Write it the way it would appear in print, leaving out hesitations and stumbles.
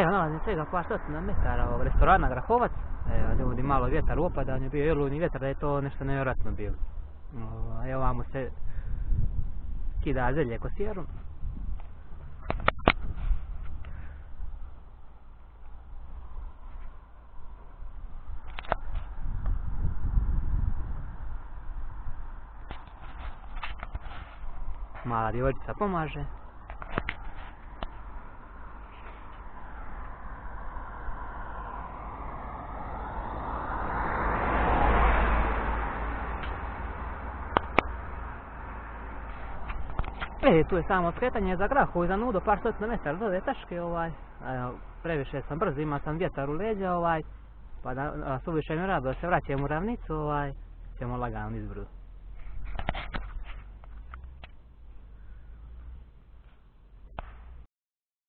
Evo, nalazim svega par stotina metara ovog restorana Grahovac. Evo, ovdje malo vjetar u opadanju, bio je olujni vjetar, da je to nešto nevjerojatno bilo. Evo vamo se kida zelje kosijeru. Mala djevojčica pomaže. Tu je samo skretanje za Grahovu, za Nudo, par stotina metara do ove tačke, previše sam brzo, imao sam vjetar u leđa, pa da suviše mi rado da se vraćam u ravnicu, ćemo lagano izbrdo.